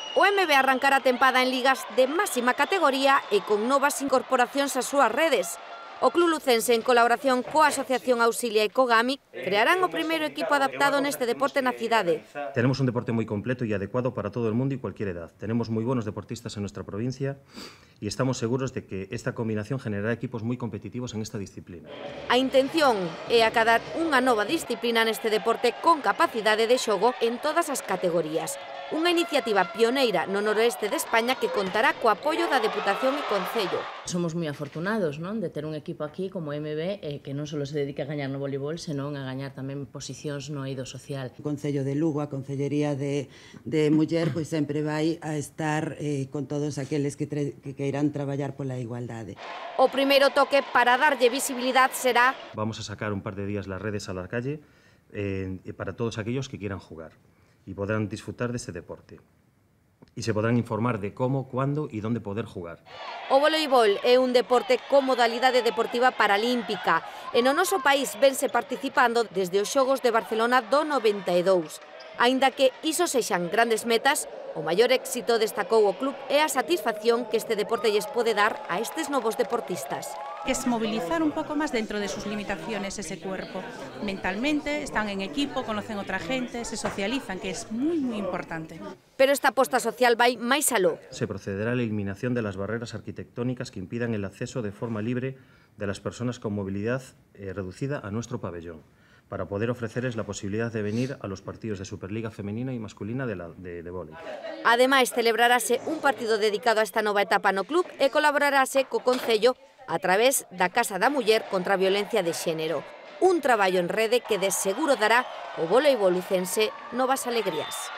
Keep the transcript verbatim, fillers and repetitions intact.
O M B arrancará a tempada en ligas de máxima categoría e con novas incorporacións ás súas redes. O Club Lucense, en colaboración coa Asociación Auxilia e Cogami, crearán o primeiro equipo adaptado neste deporte na cidade. Tenemos un deporte muy completo y adecuado para todo el mundo y cualquier edad. Tenemos muy buenos deportistas en nuestra provincia y estamos seguros de que esta combinación generará equipos muy competitivos en esta disciplina. A intención é acadar unha nova disciplina neste deporte con capacidade de xogo en todas as categorías. Unha iniciativa pioneira no noroeste de España que contará co apoio da Deputación e Concello. Somos moi afortunados, non, de ter un equipo aquí como M B eh, que non só se dedica a gañar no voleibol, senón a gañar tamén posicións no eido social. O Concello de Lugo, a Concellería de, de Muller, pois sempre vai a estar eh, con todos aqueles que, tre que queiran traballar pola igualdade. O primeiro toque para darlle visibilidade será... Vamos a sacar un par de días las redes a la calle eh, para todos aquellos que quieran jugar y podrán disfrutar de este deporte. Y se podrán informar de cómo, cuándo y dónde poder jugar. O voleibol é un deporte con modalidade deportiva paralímpica e no noso país vense participando desde os Xogos de Barcelona do noventa e dous. Aínda que iso sexan grandes metas, o maior éxito destacou o club é a satisfacción que este deporte lles pode dar a estes novos deportistas. Que es movilizar un poco más dentro de sus limitaciones ese cuerpo. Mentalmente, están en equipo, conocen otra gente, se socializan, que es muy, muy importante. Pero esta aposta social vai máis aló. Se procederá a la eliminación de las barreras arquitectónicas que impidan el acceso de forma libre de las personas con movilidad eh, reducida a nuestro pabellón, para poder ofrecerles la posibilidad de venir a los partidos de Superliga femenina y masculina de, la, de, de vóley. Ademais, celebrarase un partido dedicado a esta nova etapa no club e colaborarase co Concello a través da Casa da Muller contra a violencia de xénero. Un traballo en rede que de seguro dará ao voleibol lucense novas alegrías.